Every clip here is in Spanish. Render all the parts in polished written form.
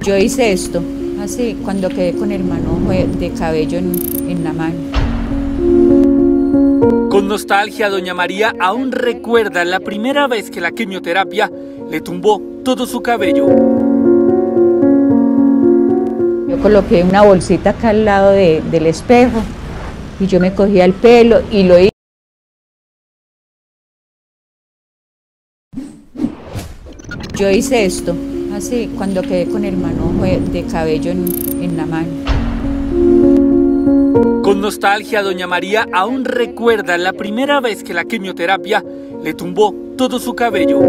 Yo hice esto, así, cuando quedé con el manojo de cabello en la mano. Con nostalgia, doña María aún recuerda la primera vez que la quimioterapia le tumbó todo su cabello. Yo coloqué una bolsita acá al lado del espejo y yo me cogía el pelo y lo iba. Yo hice esto, así, cuando quedé con el manojo de cabello en la mano. Con nostalgia, doña María aún recuerda la primera vez que la quimioterapia le tumbó todo su cabello.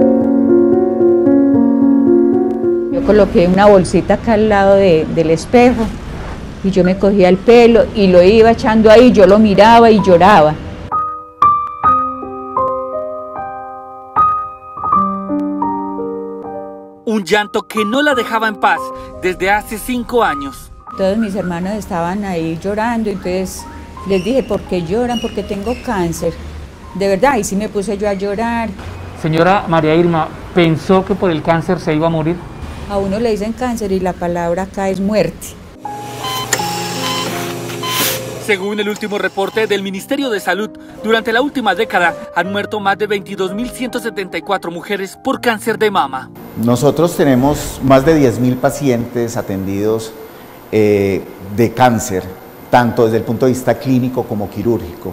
Yo coloqué una bolsita acá al lado del espejo y yo me cogía el pelo y lo iba echando ahí, yo lo miraba y lloraba. Un llanto que no la dejaba en paz desde hace 5 años. Todos mis hermanos estaban ahí llorando, entonces les dije, ¿por qué lloran? Porque tengo cáncer. De verdad, y sí me puse yo a llorar. Señora María Irma, ¿pensó que por el cáncer se iba a morir? A uno le dicen cáncer y la palabra acá es muerte. Según el último reporte del Ministerio de Salud, durante la última década han muerto más de 22.174 mujeres por cáncer de mama. Nosotros tenemos más de 10.000 pacientes atendidos de cáncer, tanto desde el punto de vista clínico como quirúrgico.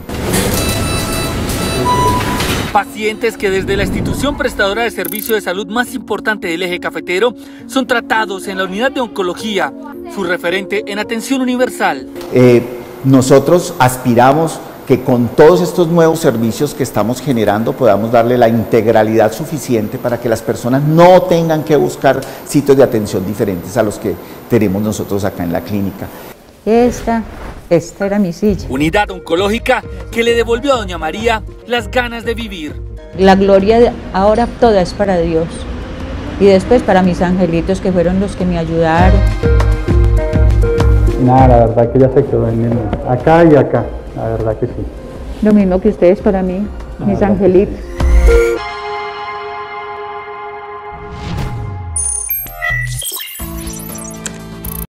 Pacientes que desde la institución prestadora de servicio de salud más importante del eje cafetero son tratados en la unidad de oncología, su referente en atención universal. Nosotros aspiramos que con todos estos nuevos servicios que estamos generando podamos darle la integralidad suficiente para que las personas no tengan que buscar sitios de atención diferentes a los que tenemos nosotros acá en la clínica. Esta era mi silla. Unidad oncológica que le devolvió a doña María las ganas de vivir. La gloria ahora toda es para Dios y después para mis angelitos que fueron los que me ayudaron. Nada, la verdad que ya se quedó en acá y acá, la verdad que sí. Lo mismo que ustedes para mí, mis angelitos.